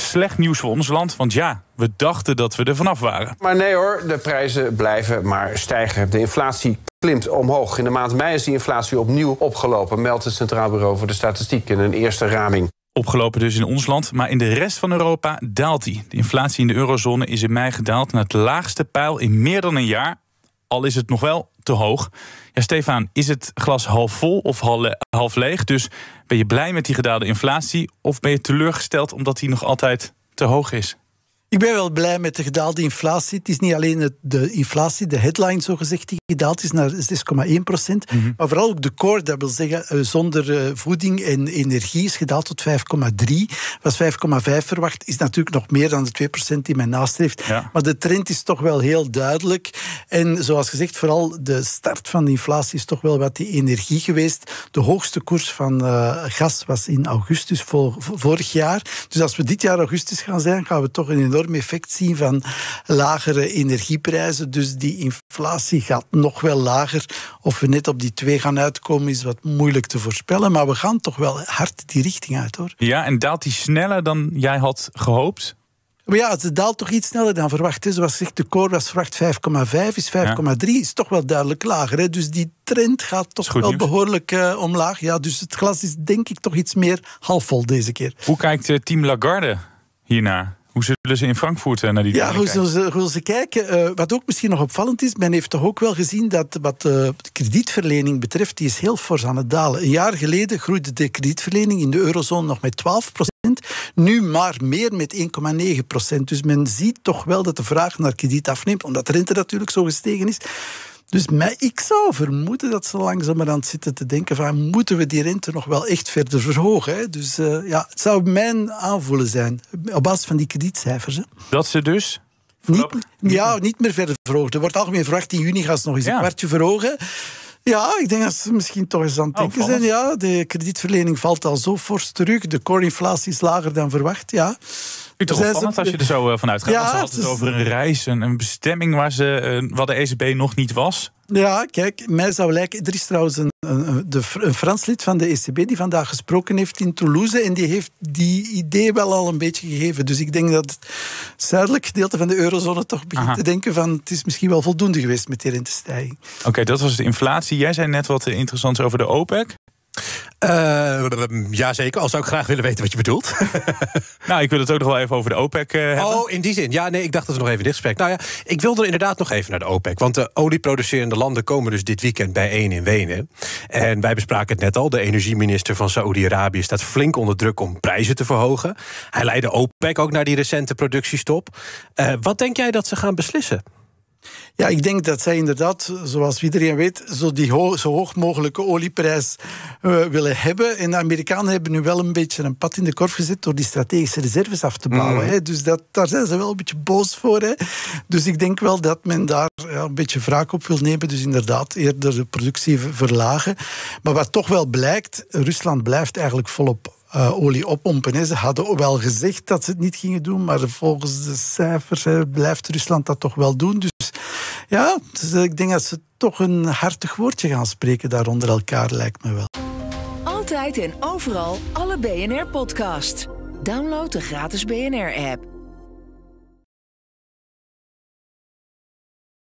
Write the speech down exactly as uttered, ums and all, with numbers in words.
slecht nieuws voor ons land. Want ja, we dachten dat we er vanaf waren. Maar nee hoor, de prijzen blijven maar stijgen. De inflatie klimt omhoog. In de maand mei is die inflatie opnieuw opgelopen, meldt het Centraal Bureau voor de Statistiek in een eerste raming. Opgelopen dus in ons land, maar in de rest van Europa daalt die. De inflatie in de eurozone is in mei gedaald naar het laagste peil in meer dan een jaar. Al is het nog wel te hoog. Ja, Stefan, is het glas half vol of half leeg? Dus ben je blij met die gedaalde inflatie of ben je teleurgesteld omdat die nog altijd te hoog is? Ik ben wel blij met de gedaalde inflatie. Het is niet alleen het, de inflatie, de headline zogezegd, die gedaald is naar zes komma één procent. Mm-hmm. Maar vooral ook de core, dat wil zeggen uh, zonder uh, voeding en energie, is gedaald tot vijf komma drie. Was vijf komma vijf verwacht, is natuurlijk nog meer dan de twee procent die men nastreeft. Ja. Maar de trend is toch wel heel duidelijk. En zoals gezegd, vooral de start van de inflatie is toch wel wat die energie geweest. De hoogste koers van uh, gas was in augustus vol, vorig jaar. Dus als we dit jaar augustus gaan zijn, gaan we toch een enorm effect zien van lagere energieprijzen. Dus die inflatie gaat nog wel lager. Of we net op die twee gaan uitkomen is wat moeilijk te voorspellen. Maar we gaan toch wel hard die richting uit, hoor. Ja, en daalt die sneller dan jij had gehoopt? Maar ja, het daalt toch iets sneller dan verwacht. Hè. Zoals gezegd, de core was verwacht vijf komma vijf, is vijf komma drie, ja. Is toch wel duidelijk lager. Hè. Dus die trend gaat toch wel nieuws. behoorlijk uh, omlaag. Ja, dus het glas is denk ik toch iets meer halfvol deze keer. Hoe kijkt uh, team Lagarde hiernaar? Hoe zullen ze in Frankfurt naar die Ja, hoe zullen ze, hoe ze kijken? Uh, wat ook misschien nog opvallend is, men heeft toch ook wel gezien dat wat uh, de kredietverlening betreft, die is heel fors aan het dalen. Een jaar geleden groeide de kredietverlening in de eurozone nog met twaalf procent, nu maar meer met één komma negen procent. Dus men ziet toch wel dat de vraag naar krediet afneemt, omdat de rente natuurlijk zo gestegen is. Dus mij, ik zou vermoeden dat ze langzamerhand zitten te denken van, moeten we die rente nog wel echt verder verhogen? Hè? Dus uh, ja, het zou mijn aanvoelen zijn, op basis van die kredietcijfers. Hè. Dat ze dus... Niet, ja, niet meer verder verhogen. Er wordt algemeen verwacht, in juni gaan ze nog eens ja. een kwartje verhogen. Ja, ik denk dat ze misschien toch eens aan het denken oh, zijn. Ja, de kredietverlening valt al zo fors terug. De core-inflatie is lager dan verwacht, ja. Vind je toch opvallend als je er zo vanuit gaat? Ja, ze had het is... over een reis, een, een bestemming waar, ze, uh, waar de E C B nog niet was. Ja, kijk, mij zou lijken... Er is trouwens een, een, de, een Frans lid van de E C B die vandaag gesproken heeft in Toulouse en die heeft die idee wel al een beetje gegeven. Dus ik denk dat het zuidelijk gedeelte van de eurozone toch begint Aha. te denken van het is misschien wel voldoende geweest met die rentestijging. Oké, okay, dat was de inflatie. Jij zei net wat interessants over de OPEC. Uh, Jazeker, al zou ik graag willen weten wat je bedoelt. Nou, ik wil het ook nog wel even over de OPEC uh, hebben. Oh, in die zin. Ja, nee, ik dacht dat we nog even dit gesprek. Nou ja, ik wilde inderdaad nog even naar de OPEC. Want de olieproducerende landen komen dus dit weekend bijeen in Wenen. En wij bespraken het net al. De energieminister van Saoedi-Arabië staat flink onder druk om prijzen te verhogen. Hij leidde OPEC ook naar die recente productiestop. Uh, wat denk jij dat ze gaan beslissen? Ja, ik denk dat zij inderdaad, zoals iedereen weet, zo die ho- zo hoog mogelijke olieprijs uh, willen hebben. En de Amerikanen hebben nu wel een beetje een pad in de korf gezet door die strategische reserves af te bouwen. Mm. Hè. Dus dat, daar zijn ze wel een beetje boos voor. Hè. Dus ik denk wel dat men daar ja, een beetje wraak op wil nemen. Dus inderdaad eerder de productie verlagen. Maar wat toch wel blijkt, Rusland blijft eigenlijk volop Uh, olie oppompen. Ze hadden wel gezegd dat ze het niet gingen doen, maar volgens de cijfers he, blijft Rusland dat toch wel doen. Dus ja, dus ik denk dat ze toch een hartig woordje gaan spreken daar onder elkaar, lijkt me wel. Altijd en overal alle B N R-podcasts. Download de gratis B N R-app.